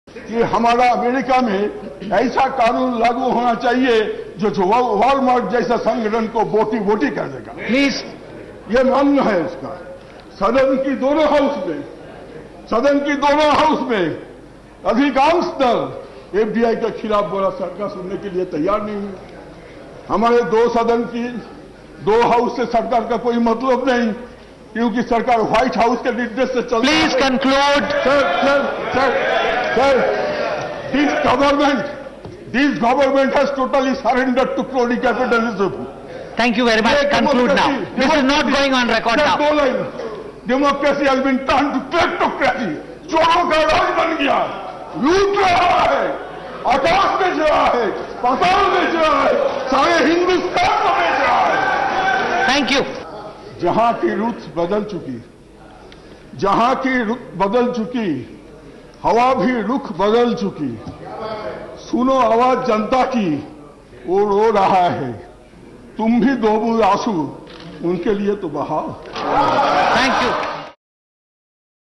कि हमारा अमेरिका में ऐसा कानून लागू होना चाहिए जो वॉलमार्ट जैसा संगठन को बोटी कर देगा। प्लीज, ये मान्य है उसका। सदन की दोनों हाउस में अधिकांश दल एफडीआई के खिलाफ बोला, सरकार सुनने के लिए तैयार नहीं है। हमारे दो हाउस से सरकार का कोई मतलब नहीं, क्योंकि सरकार व्हाइट हाउस के निर्देश से चल रही है। Please conclude. Sir, this government has totally surrendered to crony capitalism. Thank you very much. Conclude now. This is not going on record now. Democracy has been turned to kleptocracy. चोरों का राज बन गया, लूट रहा है, आकाश बेच रहा है, पाताल बेच रहा है, सारे हिंदुस्तान को बेच रहा है। Thank you. जहां की रुख बदल चुकी, हवा भी रुख बदल चुकी। सुनो आवाज जनता की, वो रो रहा है, तुम भी दो बूंद आंसू उनके लिए तो बहाओ। Thank you.